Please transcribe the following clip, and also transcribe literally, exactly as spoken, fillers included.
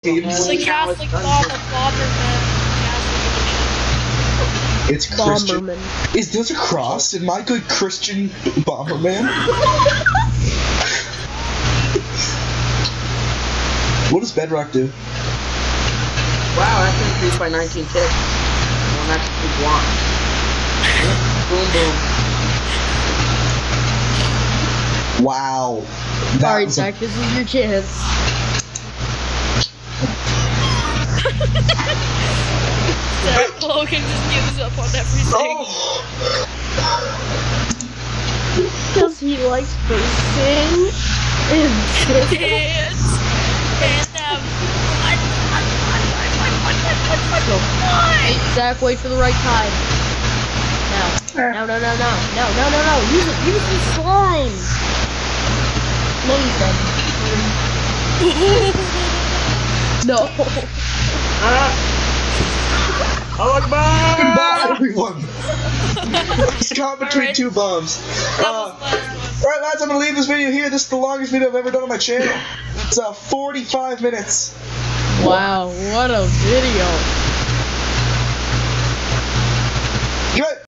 It's the Catholic bomber, Bomberman. It's Christian. Bomberman. Is this a cross? Am I good Christian Bomberman? What does Bedrock do? Wow, that's increased by nineteen ticks. One extra block. Boom, boom. Wow. Alright, Zack, this is your chance. Zack Logan just gives up on everything. Because he likes to sing and Dance and have fun, fun, fun, fun, fun, fun, fun, fun, fun, fun. Zack, wait for the right time. Now. No, no, no, no. No, no, no, no. Use it. Use the slime. No, you said. No. Ah! Goodbye, everyone. It's caught between Alright. two bombs. Uh, Alright, lads, I'm gonna leave this video here. This is the longest video I've ever done on my channel. It's uh, forty-five minutes. Wow, what a video.